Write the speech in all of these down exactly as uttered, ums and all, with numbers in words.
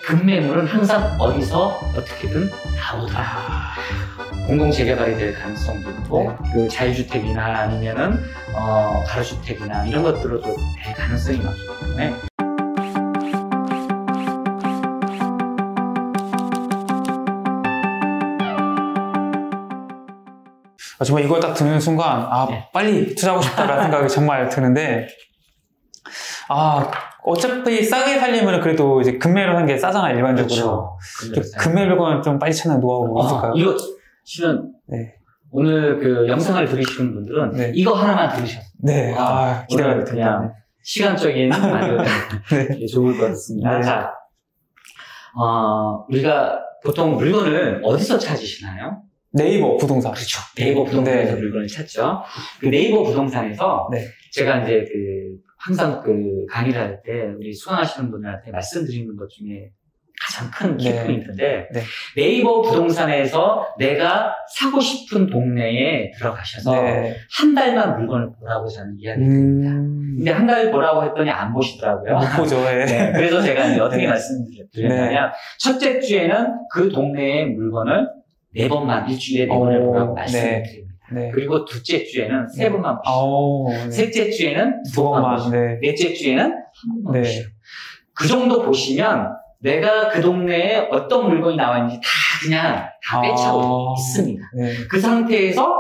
급매물은 항상 어디서 어떻게든 나오더라. 아, 공공 재개발이 될 가능성도 있고, 네. 그 자유주택이나 아니면은 어, 가로주택이나 이런 것들로도 될 가능성이 많기 때문에. 아, 정말 이거 딱 듣는 순간 아 네. 빨리 투자하고 싶다라는 생각이 정말 드는데, 아 어차피 싸게 살려면 그래도 이제 급매로 하는 게 싸잖아요, 일반적으로. 그렇죠. 급매 물건을 좀 빨리 찾는 노하우가 있을까요? 어, 이거 실은 네. 오늘 그 영상을 들으시는 분들은 네. 이거 하나만 들으셨어요. 네. 아, 기대가 오늘 됩니다. 그냥 시간적인 아니어도 네. 좋을 것 같습니다. 네. 자, 어, 우리가 보통 물건을 어디서 찾으시나요? 네이버 부동산. 그렇죠. 네이버 부동산에서 네. 물건을 찾죠. 그 네이버 부동산에서 네. 제가 이제 그 항상 그 강의를 할 때 우리 수강하시는 분들한테 말씀드리는 것 중에 가장 큰 네. 키포인트인데 네. 네이버 부동산에서 내가 사고 싶은 동네에 들어가셔서 네. 한 달만 물건을 보라고 저는 이야기를 드립니다. 음... 근데 한 달 보라고 했더니 안 보시더라고요. 못 보죠. 네. 네, 그래서 제가 이제 어떻게 네. 말씀드렸냐면 첫째 주에는 그 동네의 물건을 네 번만, 일주일에 네 번을 오, 보라고 네. 말씀을 드립니다. 네. 그리고 둘째 주에는 세 네. 번만 보시고, 오, 네. 셋째 주에는 두 두 번만 번만. 보시고, 네. 넷째 주에는 한 번만 네. 보시고. 그 정도 보시면 내가 그 동네에 어떤 물건이 나와 있는지 다 그냥 다 빼차고 아, 있습니다. 네. 그 상태에서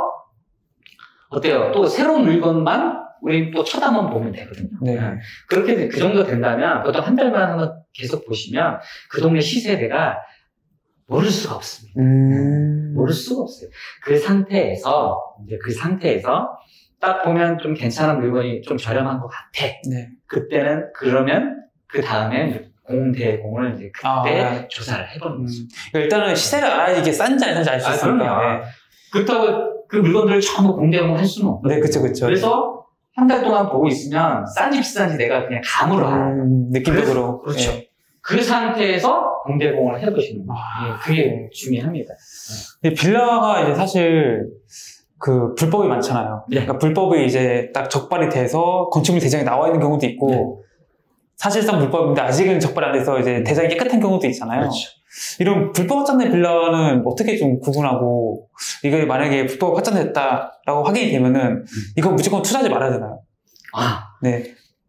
어때요? 또 새로운 물건만 우리 또 쳐다만 보면 되거든요. 네. 그렇게 그 정도 된다면 보통 한 달만 한번 계속 보시면 그 동네 시세대가 모를 수가 없습니다. 음... 모를 수가 없어요. 그 상태에서 이제 그 상태에서 딱 보면 좀 괜찮은 물건이 좀 저렴한 것 같아. 네. 그때는 그러면 그 다음에 공대공을 이제 그때 아, 네. 조사를 해보는 음. 거죠. 일단은 시세를 알아야 이게 싼지 안 싼지 알 수 아, 있으니까. 그럼요. 그렇다고 그 물건들을 전부 공대공을 할 수는 없고. 네, 그쵸, 그쵸. 그래서 한 달 동안 보고 있으면 싼지 비싼지 내가 그냥 감으로 알아요. 음, 느낌적으로. 그렇죠. 네. 그 상태에서 공대공을 해보시는 거예요. 아, 예, 그게 중요합니다. 근데 빌라가 이제 사실 그 불법이 많잖아요. 네. 그러니까 불법이 이제 딱 적발이 돼서 건축물 대장이 나와 있는 경우도 있고, 네. 사실상 불법인데 아직은 적발이 안 돼서 이제 대장이 깨끗한 경우도 있잖아요. 그렇죠. 이런 불법 확장된 빌라는 어떻게 좀 구분하고, 이게 만약에 불법 확장됐다라고 확인이 되면은 음. 이거 무조건 투자하지 말아야 되나요? 아, 네,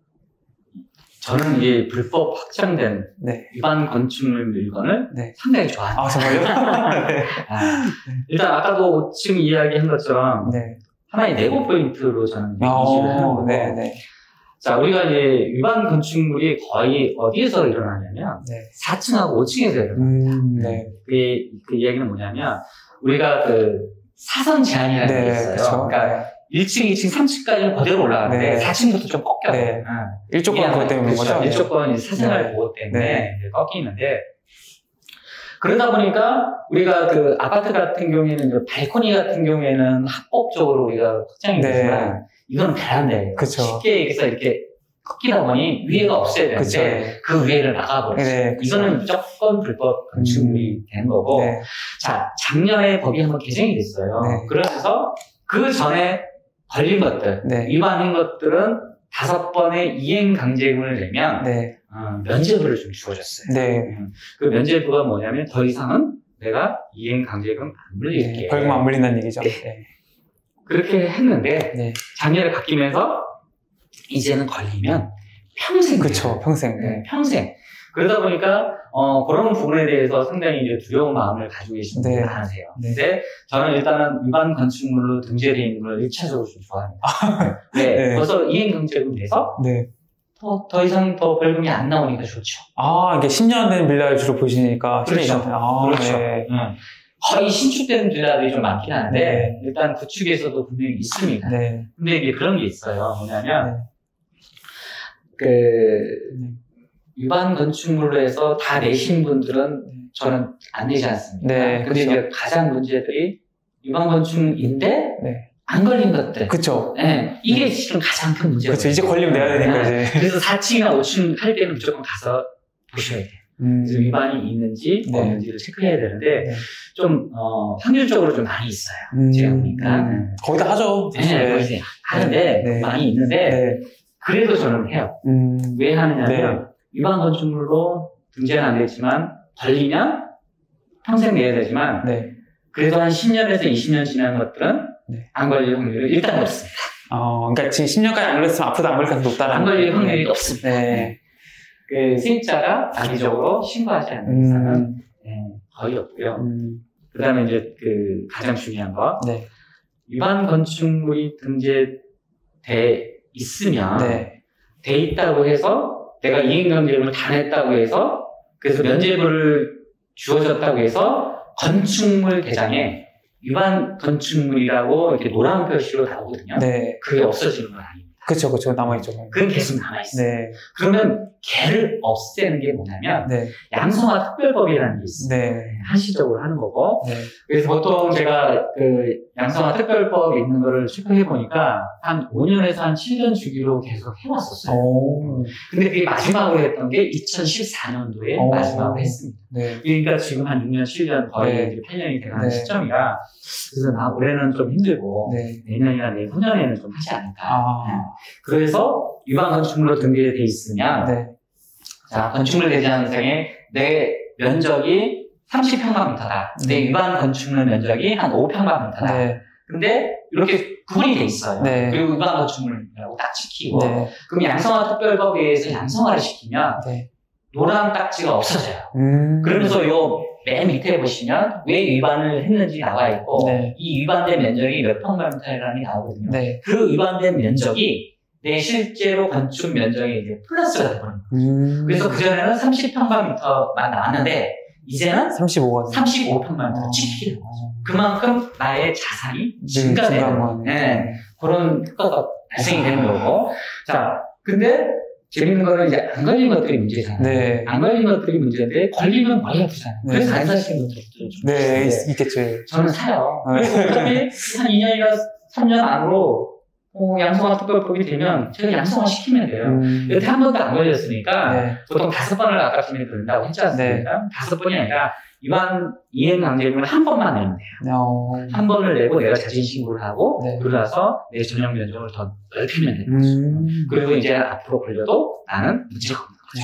저는 이 불법 확장된 네, 위반 건축물 물건을 네. 상당히 좋아합니다. 아 정말요? 네, 아, 일단 아까도 지금 이야기한 것처럼 네. 하나의 네고 포인트로 저는 인식을 하는 어, 거고. 네, 네, 자, 우리가 이제 위반 건축물이 거의 어디에서 일어나냐면 네. 사 층하고 오 층에서 일어나요. 음, 네, 그, 그 이야기는 뭐냐면 우리가 그 사선 제한이라는 게 네, 있어요. 그쵸. 그러니까 일 층, 이 층, 삼 층까지는 그대로 올라가는데 네. 사 층부터 좀 꺾여요. 네. 응. 일조권 그것 때문에 그렇죠. 거죠? 일조권 사생활 네. 보호 때문에 네. 이제 꺾이는데, 그러다 보니까 우리가 그 아파트 같은 경우에는 이제 발코니 같은 경우에는 합법적으로 우리가 확장이 네. 되지만 이건 베란다예요. 그쵸. 쉽게 얘기해서 이렇게 꺾이다 보니 위에가 없어야 되는데 그쵸. 그 위에를 막아버리죠. 네, 그쵸. 이거는 무조건 불법 건축물이 되는 거고. 네. 자, 작년에 법이 한번 개정이 됐어요. 네. 그러면서 그 전에 걸린 것들, 네. 위반한 것들은 다섯 번의 이행 강제금을 내면 네. 어, 면제부를 좀 주어졌어요. 네. 음, 그 면제부가 뭐냐면 더 이상은 내가 이행 강제금 안 물릴게. 네. 벌금 안 물린다는 얘기죠. 네. 네. 그렇게 했는데 네. 작년에 바뀌면서 이제는 걸리면 평생. 그쵸, 평생. 네, 네. 평생. 그러다 보니까 어, 그런 부분에 대해서 상당히 이제 두려운 마음을 가지고 계시는 분들이 네. 많으세요. 네. 근데 저는 일단은 위반 건축물로 등재되어 있는 걸 일 차적으로 좀 좋아합니다. 네, 네. 벌써 이행강제금 내서 네. 더, 더 이상 더 벌금이 안 나오니까 좋죠. 아, 이게 십 년 된 빌라를 주로 보시니까. 그렇죠. 십 년이 아, 그렇죠. 네. 응. 거의 신축된 빌라들이 좀 많긴 한데 네. 일단 구축에서도 분명히 있습니다. 네. 근데 이게 그런 게 있어요. 뭐냐면 네. 그 네. 위반 건축물로 해서 다 내신 분들은 네. 저는 안 내지 않습니다. 네, 근데 그렇죠. 이제 가장 문제들이 위반 건축인데 네. 안 걸린 것들. 그쵸. 네, 이게 지금 가장 큰 문제예요. 그쵸. 이제 걸리면 내야 되니까, 이제. 그래서 사 층이나 오 층 할 때는 무조건 가서 보셔야 돼요. 음. 그래서 위반이 있는지 네. 없는지를 체크해야 되는데 네. 좀 어, 확률적으로 좀 많이 있어요. 음. 제가 보니까. 음. 거의 다 하죠. 네, 사실. 거의 이제 하는데 네. 많이 있는데 네. 그래도 저는 해요. 음. 왜 하느냐면 네. 위반 건축물로 등재는 안 되지만 걸리면 평생 내야 되지만 네. 그래도 한 십 년에서 이십 년 지난 것들은 네. 안 걸릴 확률이 일단 높습니다. 어, 그러니까 지금 십 년까지 안 걸렸으면 앞으로도 안 걸릴 가능성이 높다는 안 걸릴 확률이 높습니다. 네. 그 세입자가 악의적으로 신고하지 않는 이상은 음. 네, 거의 없고요. 음. 그 다음에 이제 그 가장 중요한 거 네. 위반 건축물이 등재돼 있으면 네. 돼 있다고 해서 내가 이행강제금을 다 냈다고 해서 그래서 면제부를 주어졌다고 해서 건축물 대장에 위반 건축물이라고 이렇게 노란 표시로 나오거든요. 네. 그게 없어지는 건 아닙니다. 그쵸, 그쵸. 남아있죠. 그건 계속 남아있어요. 네. 그러면 걔를 없애는 게 뭐냐면 네. 양성화 특별법이라는 게 있어요. 네. 한시적으로 하는 거고 네. 그래서 보통 제가 그 양성화 특별법 있는 거를 체크해 보니까 한 오 년에서 한 칠 년 주기로 계속 해왔었어요. 오. 근데 그게 마지막으로 했던 게 이천십사 년도에 오. 마지막으로 했습니다. 네. 그러니까 지금 한 육 년, 칠 년 거의 네. 이제 팔 년이 돼가는 네. 시점이라 그래서 나 올해는 좀 힘들고 네. 내년이나 내후년에는 좀 하지 않을까. 아. 그래서 위반 건축물로 등재돼 있으면 네. 자 건축물 대장상에 내 면적이 삼십 평방미터다. 내 네. 위반 건축물 면적이 한 오 평방미터다. 네. 근데 이렇게 구분이 돼 있어요. 네. 그리고 위반 건축물이라고 딱 지키고 네. 그럼 양성화 특별법에 의해서 양성화를 시키면 네. 노란 딱지가 없어져요. 음. 그러면서 요 맨 밑에 보시면 왜 위반을 했는지 나와 있고 네. 이 위반된 면적이 몇 평방미터라는 게 나오거든요. 네. 그 위반된 면적이 내 실제로 건축 면적이 이제 플러스가 되는 거예요. 음. 그래서 그전에는 삼십 평방미터만 나왔는데 이제는 삼십오가 삼십오 평방미터 찍히게 되는 거죠. 그만큼 나의 자산이 증가되는 네, 그런 효과가 발생이 되는 거고. 자, 근데 재밌는 거는 이제 안 걸린 것들이 문제잖아요. 네. 안 걸린 것들이 문제인데 걸리면 머리 아프잖아요. 네. 그래서 안 사시는 분들도 좀 네, 있는데 있, 있겠죠. 저는 사요. 네. 그리고 어차피 한 이 년이나 삼 년 안으로 어, 양성화 특별법이 되면 제가 양성화 시키면 돼요. 음. 여태 한 번도 안 걸렸으니까 네. 보통 다섯 번을 아까 전에 든다고 했지 않습니까? 다섯 번이 아니라 위반 이행강제금을 한 번만 내면 돼요. 어. 한 번을 내고 내가 자진 신고를 하고 네. 그러나서 내 전용 면적을 더 넓히면 되는 거죠. 음. 그리고 이제 앞으로 걸려도 나는 문제가 없는 거죠. 야.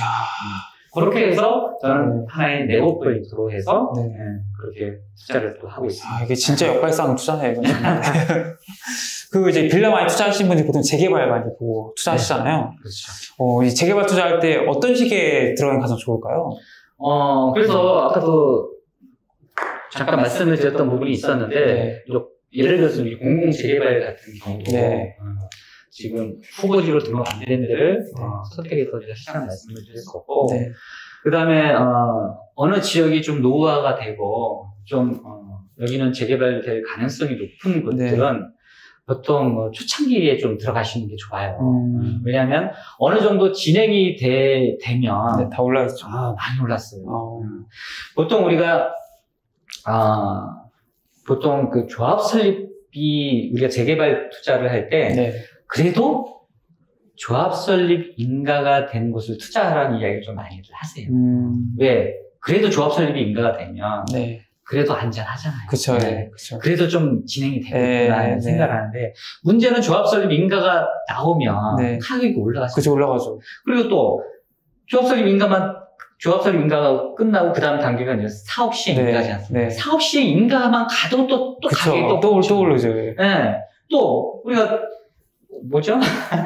그렇게 해서 저는 네. 하나의 네고 프로젝트로 해서 네. 네, 그렇게 투자를 또 하고 있습니다. 아, 이게 진짜 역발상 투자네요, 이건 정말. 그 이제 빌라 많이 투자하시는 분들이 보통 재개발 많이 보고 투자하시잖아요. 그렇죠. 어, 이 재개발 투자할 때 어떤 식의 들어가는 게 가장 좋을까요? 어, 그래서 아까도 잠깐 말씀을 드렸던 부분이 있었는데, 네. 예를 들어서 이 공공 재개발 같은 경우도 네. 어, 지금 후보지로 등록 안 되는 데를 네. 어, 선택해서 제가 시간 말씀을 드릴 수 없고, 네. 그 다음에 어, 어느 지역이 좀 노후화가 되고 좀 어, 여기는 재개발될 가능성이 높은 곳들은 보통 뭐 초창기에 좀 들어가시는 게 좋아요. 음. 왜냐하면 어느 정도 진행이 돼, 되면 네, 다 올라있죠. 아, 많이 올랐어요. 어. 음. 보통 우리가 아, 보통 그 조합 설립이 우리가 재개발 투자를 할 때 네. 그래도 조합 설립 인가가 된 곳을 투자하라는 이야기를 좀 많이들 하세요. 음. 왜? 그래도 조합 설립이 인가가 되면 네. 그래도 안전하잖아요. 그쵸, 네. 네. 그쵸. 그래도 좀 진행이 되겠구나 네, 네. 생각을 하는데 문제는 조합 설립 인가가 나오면 네. 가격이 올라가죠. 그쵸, 올라가죠. 그리고 또 조합 설립 인가만 조합 설립 인가가 끝나고 그 다음 단계가 이제 사업 시행 네, 인가지 않습니까? 네. 사업 시행 인가만 가도 또, 또 가격이 그쵸. 또 또, 오르죠. 또 오르죠. 네. 또 우리가 뭐죠?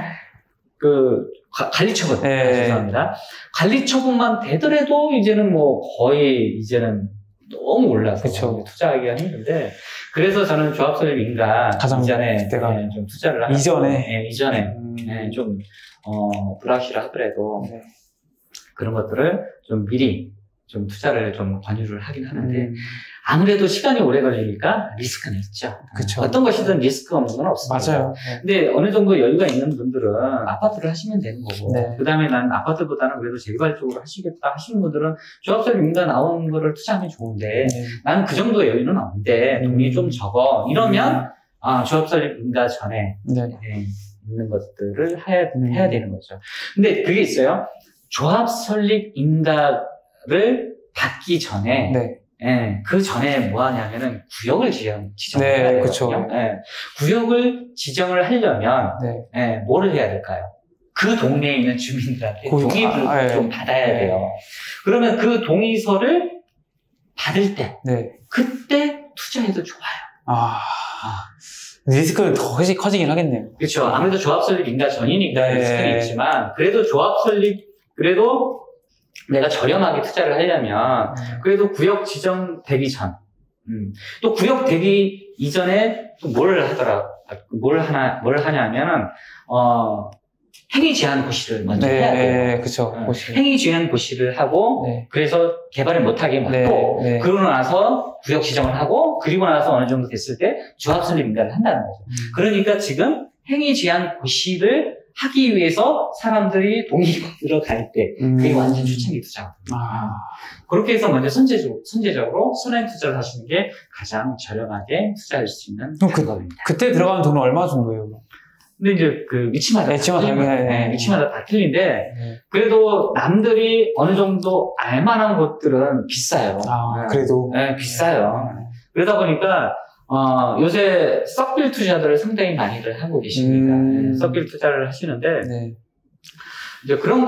그 가- 관리처분. 네. 아, 죄송합니다. 관리처분만 되더라도 이제는 뭐 거의 이제는 너무 올라서 그쵸. 투자하기가 힘든데 그래서 저는 조합 설립 인가 가장 이전에 때가 네, 좀 투자를 하고 이전에? 네, 이전에 음. 네, 좀 어, 불확실하더라도 네. 그런 것들을 좀 미리 좀 투자를 좀 권유를 하긴 하는데 음. 아무래도 시간이 오래 걸리니까 리스크는 있죠. 그쵸. 어떤 것이든 리스크가 없는 건 없습니다. 맞아요. 근데 어느 정도 여유가 있는 분들은 아파트를 하시면 되는 거고 네. 그 다음에 난 아파트보다는 그래도 재개발 쪽으로 하시겠다 하시는 분들은 조합설립 인가 나온 거를 투자하면 좋은데 네. 나는 그 정도 여유는 없는데 돈이 음. 좀 적어 이러면 아 조합설립 인가 전에 네. 네, 있는 것들을 해야, 음. 해야 되는 거죠. 근데 그게 있어요. 조합 설립 인가를 받기 전에, 네. 예, 그 전에 뭐 하냐면은 구역을 지정, 지정을 네, 해야 되거든요. 그쵸. 예, 구역을 지정을 하려면, 네. 예, 뭐를 해야 될까요? 그 동네에 있는 주민들한테 고- 동의를 아, 예. 좀 받아야 돼요. 그러면 그 동의서를 받을 때, 네. 그때 투자해도 좋아요. 아, 리스크는 더 훨씬 커지긴 하겠네요. 그렇죠. 아무래도 조합 설립 인가 전이니까 네. 리스크는 있지만, 그래도 조합 설립, 그래도 내가 저렴하게 투자를 하려면, 그래도 구역 지정되기 전, 음. 또 구역 되기 이전에 또 뭘 하더라, 뭘 하나, 뭘 하냐면은, 어, 행위 제한 고시를 먼저 네, 해야 돼요. 네, 그쵸. 어, 고시. 행위 제한 고시를 하고, 네. 그래서 개발을 못하게 막고, 네, 네. 그러고 나서 구역 지정을 하고, 그리고 나서 어느 정도 됐을 때 조합 설립 인가를 한다는 거죠. 음. 그러니까 지금 행위 제한 고시를 하기 위해서 사람들이 동의받으러 갈 때, 그게 음. 완전 추천기 투자거든요. 아, 그렇게 해서 먼저 선제적으로, 선제적으로 선행 투자를 하시는 게 가장 저렴하게 투자할 수 있는 그럼 그- 방법입니다. 그때 들어가는 돈은 얼마 정도예요? 근데 이제 그 위치마다 네, 다 위치마다 틀린 거예요. 다르긴 해요. 네, 위치마다 다 틀린데, 네. 그래도 남들이 어느 정도 알만한 곳들은 비싸요. 아, 네. 그래도. 네, 비싸요. 그러다 보니까 어, 요새 썩빌 투자들을 상당히 많이들 하고 계십니다. 음. 네, 썩빌 투자를 하시는데, 네. 이제 그런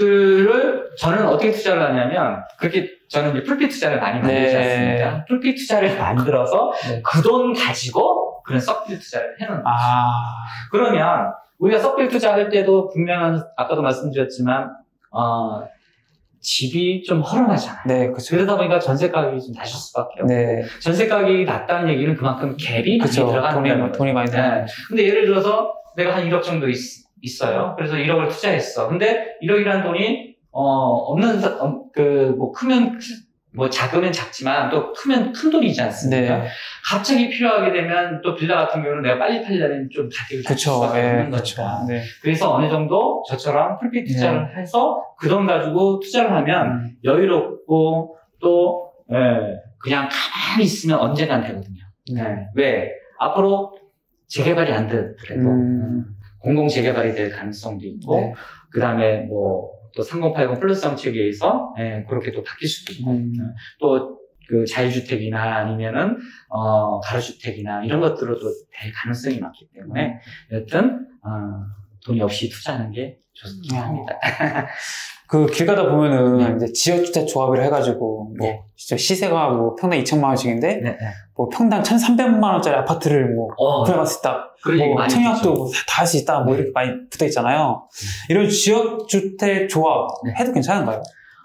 것들을 저는 어떻게 투자를 하냐면, 그렇게 저는 이제 풀핏 투자를 많이 만들지 네. 않습니까? 풀핏 투자를 만들어서 네. 그 돈 가지고 그런 썩빌 투자를 해놓는 거죠. 아, 그러면 우리가 썩빌 투자할 때도 분명한, 아까도 말씀드렸지만, 어, 집이 좀 허름하잖아요. 네, 그쵸. 그러다 보니까 전세 가격이 좀 낮을 수밖에 없고, 네. 전세 가격이 낮다는 얘기는 그만큼 갭이 많이 그쵸. 들어가는 돈이, 거예요. 돈이 많이 들어가는 네. 거죠. 근데 예를 들어서 내가 한 일억 정도 있, 있어요. 그래서 일억을 투자했어. 근데 일억이라는 돈이 어, 없는 사- 어, 그 뭐 크면 크- 뭐 작으면 작지만 또 크면 큰 돈이지 않습니까? 네. 갑자기 필요하게 되면 또 빌라 같은 경우는 내가 빨리 팔려면 좀 가격이 낮을 그쵸. 수밖에 예, 없는 그쵸. 거니까. 네. 그래서 어느 정도 저처럼 풀핏 투자를 해서 그 돈 가지고 투자를 하면 음. 여유롭고 또 예, 그냥 가만히 있으면 언젠간 되거든요. 네. 예, 왜? 앞으로 재개발이 안 되더라도 음. 공공 재개발이 될 가능성도 있고 네. 그 다음에 뭐 또 삼공팔공 플러스 정책에 의해서 예, 그렇게 또 바뀔 수도 있고 음. 또 그 자유주택이나 아니면은 어, 가로주택이나 이런 것들로도 될 가능성이 많기 때문에 여튼 어, 돈이 없이 투자하는 게 좋습니다. 그 길 가다 보면은 네. 이제 지역주택 조합을 해가지고 뭐 네. 진짜 시세가 뭐 평당 이천만 원씩인데 네, 네. 뭐 평당 천삼백만 원짜리 아파트를 뭐 어, 구매할 수 있다. 그런 얘기 뭐 많이 청약도 듣죠. 다 할 수 있다. 뭐 네. 이렇게 많이 붙어 있잖아요. 이런 지역주택 조합 네. 해도 괜찮은가요?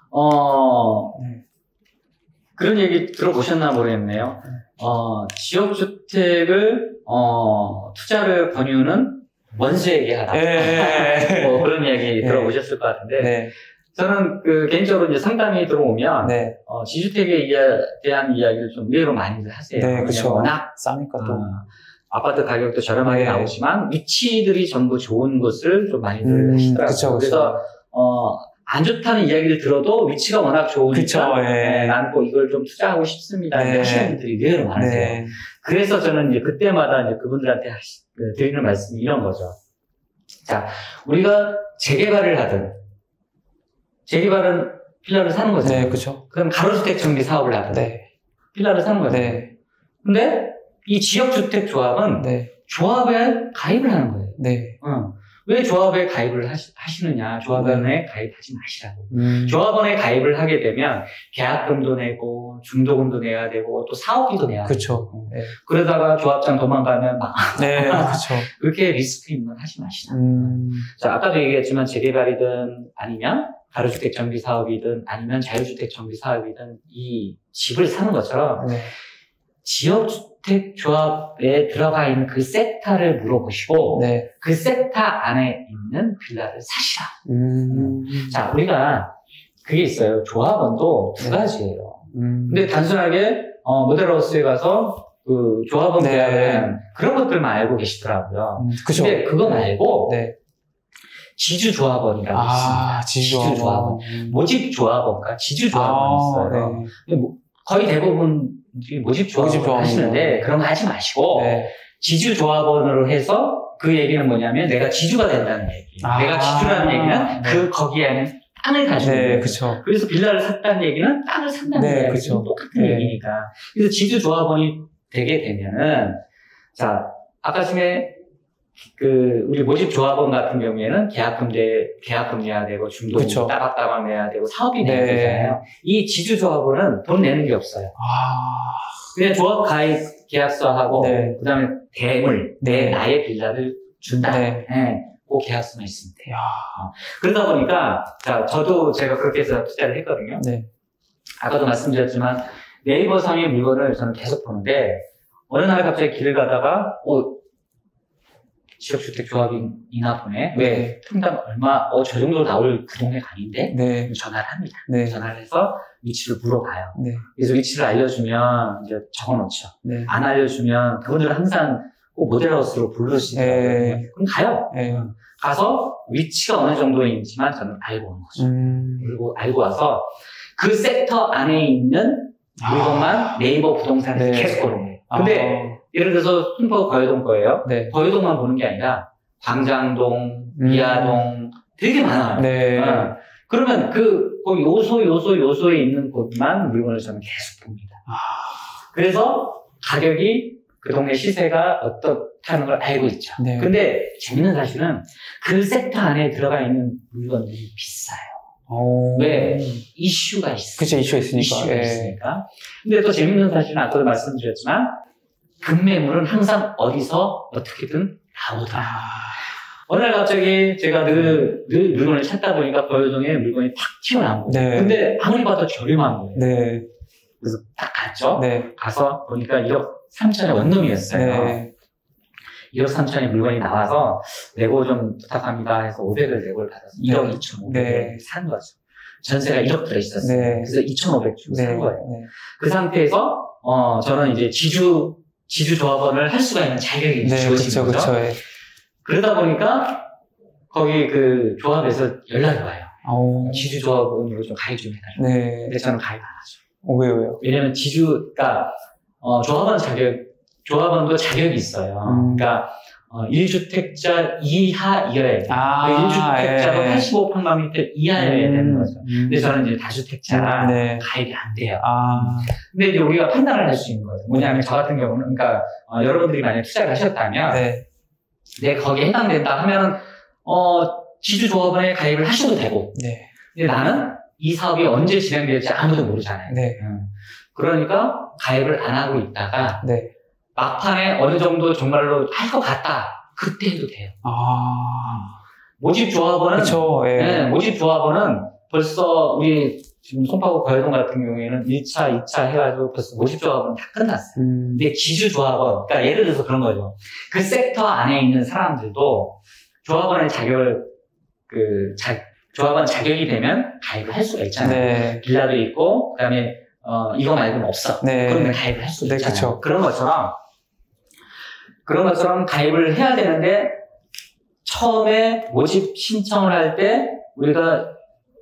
어, 네. 그런 얘기 들어보셨나 모르겠네요. 어, 지역주택을, 어, 투자를 권유는 원수에게 하라. 예. 뭐 그런 얘기 네. 들어보셨을 것 같은데, 네. 저는 그 개인적으로 이제 상담이 들어오면, 네. 어, 지주택에 이야- 대한 이야기를 좀 의외로 많이들 하세요. 네, 왜냐면 그쵸. 워낙, 싸니까 또. 어, 아파트 가격도 저렴하게 네. 나오지만, 위치들이 전부 좋은 곳을 좀 많이들 음, 하시더라고요. 그쵸, 그쵸. 그래서, 어, 안 좋다는 이야기를 들어도 위치가 워낙 좋으니까 그쵸, 예. 네, 나는 꼭 이걸 좀 투자하고 싶습니다. 네. 하시는 분들이 의외로 많으세요. 네. 그래서 저는 이제 그때마다 이제 그분들한테 하시- 그 드리는 말씀이 이런 거죠. 자, 우리가 재개발을 하든 재개발은 필라를 사는 거잖아요. 네, 그쵸. 그럼 가로주택 정비 사업을 하든 네. 필라를 사는 거죠. 네. 근데 이 지역주택 조합은 네. 조합에 가입을 하는 거예요. 네. 어. 왜 조합에 가입을 하시, 하시느냐? 조합원에 가입하지 마시라고. 음. 조합원에 가입을 하게 되면 계약금도 내고 중도금도 내야 되고 또 사업비도 내야 되고 그쵸. 네. 그러다가 조합장 도망가면 막 네, 그쵸. 그렇게 리스크 있는 건 하지 마시라. 음. 자, 아까도 얘기했지만 재개발이든 아니면 가로주택 정비 사업이든 아니면 자유주택 정비 사업이든 이 집을 사는 것처럼 네. 지역주택 조합에 들어가 있는 그 섹터를 물어보시고 네. 그 섹터 안에 있는 빌라를 사시라. 음. 자, 우리가 그게 있어요. 조합원도 두 가지예요. 음. 근데 단순하게 어, 모델하우스에 가서 그 조합원 네. 계약은 그런 것들만 알고 계시더라고요. 음, 그쵸. 근데 그거 말고 네. 지주 조합원이라고 아, 있습니다. 지주 지주 조합원, 음. 모집 조합원과 지주 조합원이 있어요. 네. 근데 뭐 거의 대부분 모집 조합원 모집 조합원. 하시는데 그런 거 하지 마시고 네. 지주 조합원으로 해서 그 얘기는 뭐냐면 내가 지주가 된다는 얘기. 아. 내가 지주라는 얘기는 네. 그 거기에는 땅을 가지고 있는 네, 거예요. 그쵸. 그래서 빌라를 샀다는 얘기는 땅을 산다는 네, 얘기가 그쵸. 똑같은 네. 얘기니까. 그래서 지주 조합원이 되게 되면은 자 아까 전에 그 우리 모집 조합원 같은 경우에는 계약금 내 계약금 내야 되고 중도금 그쵸. 따박따박 내야 되고 사업비 내야 네. 되잖아요. 이 지주 조합원은 돈 내는 게 없어요. 아, 그냥 조합 가입 계약서하고 네. 그다음에 대물 내 네. 나의 빌라를 준다. 네. 네. 그 계약서만 있으면 돼요. 야, 그러다 보니까 자 저도 제가 그렇게 해서 투자를 했거든요. 네. 아까도 말씀드렸지만 네이버 상의 물건을 저는 계속 보는데 어느 날 갑자기 길을 가다가 어 지역주택 조합이나 보네. 왜 네. 평당 얼마 어 저 정도 나올 그 동네가 아닌데 네. 전화를 합니다. 네. 전화를 해서 위치를 물어봐요. 네. 그래서 위치를 알려주면 이제 적어놓죠. 네. 안 알려주면 그분들은 항상 꼭 모델하우스로 부르시더라고요. 네. 그럼 가요. 네. 가서 위치가 어느 정도인지만 저는 알고 오는 거죠. 음. 그리고 알고 와서 그 섹터 안에 있는 물건만 아. 네이버 부동산에서 네. 계속 보는 거예요. 근데 예를 들어서 순포 거여동 거예요. 네. 거여동만 보는 게 아니라 광장동, 음. 이하동 되게 많아요. 네. 어. 그러면 그 거기 요소 요소 요소에 있는 곳만 물건을 저는 계속 봅니다. 아. 그래서 가격이 그 동네 시세가 어떻다는 걸 알고 있죠. 네. 근데 재밌는 사실은 그 섹터 안에 들어가 있는 물건들이 비싸요. 오. 왜? 이슈가 있어요. 그쵸, 이슈가 있으니까. 이슈가 예. 있으니까. 근데 또 재밌는 사실은 아까도 말씀드렸지만 급매물은 항상 어디서 어떻게든 나오더라. 아. 어느 날 갑자기 제가 늘, 늘 물건을 찾다 보니까 거여동에 물건이 탁 튀어나온 거예요. 네. 근데 아무리 봐도 저렴한 거예요. 네. 그래서 딱 갔죠. 네. 가서 보니까 일억 삼천의 원룸이었어요. 네. 일억 삼천의 물건이 나와서 내고 좀 부탁합니다 해서 오백을 내고를 받아서 일억 이천오백에 네. 산 거죠. 전세가 일억 들어있었어요. 네. 그래서 이천오백 주고 네. 산 거예요. 네. 그 상태에서 어 저는 이제 지주 지주 조합원을 할 수가 있는 자격이 네, 주어진 그쵸, 거죠. 그쵸. 예. 그러다 보니까 거기 그 조합에서 연락이 와요. 오. 지주 조합원으로 좀 가입 좀 해달라고. 네. 근데 저는 가입 안 하죠. 어, 왜요, 왜요? 왜냐면 지주가 어, 조합원 자격 조합원도 자격이 있어요. 음. 그러니까 어, 일 주택자 이하이어야 돼요. 아, 일 주택자도 예. 팔십오 평방미터 이하여야 되는 거죠. 음. 근데 저는 이제 다주택자 네. 가입이 안 돼요. 아. 근데 이제 우리가 판단을 할 수 있는 거죠. 뭐냐면 저 같은 경우는, 그러니까, 어, 여러분들이 만약에 투자를 하셨다면, 네. 내가 거기에 해당된다 하면, 어, 지주조합원에 가입을 하셔도 되고, 네. 근데 나는 이 사업이 언제 진행될지 아무도 모르잖아요. 네. 음. 그러니까 가입을 안 하고 있다가, 네. 막판에 어느 정도 정말로 할 것 같다. 그때 해도 돼요. 아. 모집 조합원은, 그쵸, 예. 네, 모집 조합원은 벌써 우리 지금 송파구 거여동 같은 경우에는 일 차, 이 차 해가지고 벌써 모집 조합은 다 끝났어요. 음. 근데 지주 조합원, 그러니까 예를 들어서 그런 거죠. 그 섹터 안에 있는 사람들도 조합원의 자격을, 그, 자, 조합원 자격이 되면 가입을 할 수가 있잖아요. 네. 빌라도 있고, 그 다음에, 어, 이거 말고는 없어. 네. 그러면 가입을 할 수 네, 있잖아요. 그쵸. 그런 것처럼, 그런 것처럼 가입을 해야 되는데, 처음에 모집 신청을 할 때, 우리가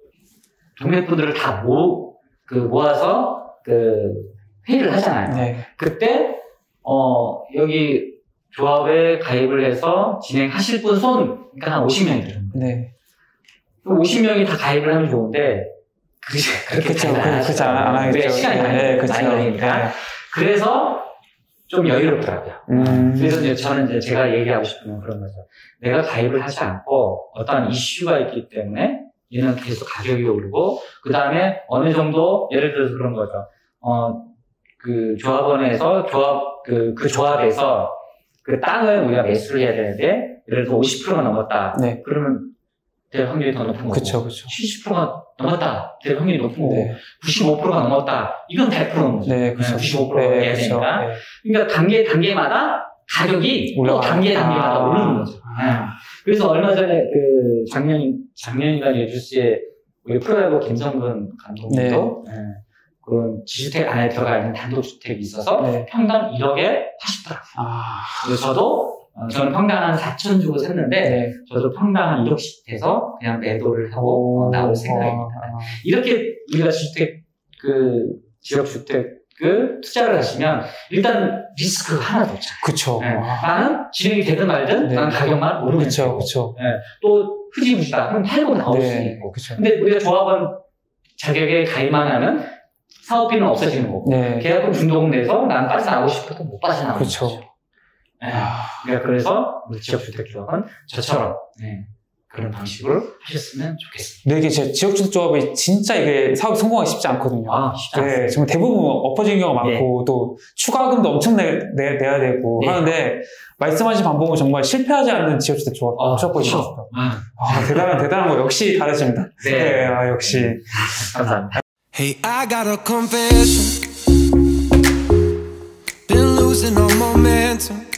동네 분들을 다 모, 그, 모아서, 그, 회의를 하잖아요. 네. 그때, 어, 여기 조합에 가입을 해서 진행하실 분 손, 그러니까 한 오십 명이 들어요. 네. 오십 명이 다 가입을 하면 좋은데, 그게 그렇게 그쵸, 잘 안 그쵸, 안 하시더라고요. 하겠죠. 왜 시간이 많이, 네, 많이 그쵸. 걸리니까. 네. 그래서 좀 여유롭더라고요. 음. 그래서 이제 저는 이제 제가 얘기하고 싶은 건 그런 거죠. 내가 가입을 하지 않고 어떤 이슈가 있기 때문에 얘는 계속 가격이 오르고, 그 다음에 어느 정도, 예를 들어서 그런 거죠. 어, 그 조합원에서, 조합, 그, 그 조합에서 그 땅을 우리가 매수를 해야 되는데, 예를 들어서 오십 퍼센트가 넘었다. 네. 그러면 될 확률이 더 높은 거고. 그쵸, 그쵸. 칠십 퍼센트가 넘었다. 될 확률이 높은 거고. 네. 구십오 퍼센트가 넘었다. 이건 백 퍼센트인 거죠. 네, 그쵸. 구십오 퍼센트가 네, 해야 그쵸. 되니까. 네. 그러니까 단계, 단계마다 가격이 또 올라가- 단계, 단계마다 아. 오르는 거죠. 네. 그래서 얼마 전에 그 작년, 작년인가 뉴스에 우리 프로야구 김성근 감독님도 네. 그런 지주택 안에 들어가 있는 단독주택이 있어서 네. 평당 일억에 하셨더라고요. 아. 그래서 저도, 어, 저는 평당 한 사천 주고 샀는데, 네. 저도 평당 한 일억씩 해서 그냥 매도를 하고 어, 나올 생각입니다. 아. 이렇게 우리가 주택, 그, 지역주택, 그, 투자를 하시면, 일단 리스크가 하나도 없잖아요. 그쵸. 네. 아. 나는 진행이 되든 말든, 네. 나는 가격만 오르면 그쵸, 되고. 그쵸. 네. 또, 흐지부지다. 그럼 팔고 나올 수 네. 있고. 그쵸. 근데 우리가 조합원 자격에 가입만 하면, 사업비는 없어지는 거고. 네. 계약금 중도금 내서 난 빠져나오고 싶어도 못 빠져나오는 그쵸. 거죠. 네. 그러니까 그래서 우리 지역주택조합은 저처럼 네. 그런 방식으로 하셨으면 좋겠습니다. 네, 이게 제 지역주택조합이 진짜 이게 사업이 성공하기 쉽지 않거든요. 아, 쉽지 않습니다. 네, 정말 대부분 엎어지는 경우가 많고, 네. 또 추가금도 엄청 내, 내, 내야 되고 네. 하는데, 말씀하신 방법은 정말 실패하지 않는 지역주택조합 아, 무조건 있습니다. 아, 아, 대단한, 대단한 거 역시 다르십니다. 네, 네 아, 역시. 감사합니다. Hey, I got a confession. Been losing all momentum.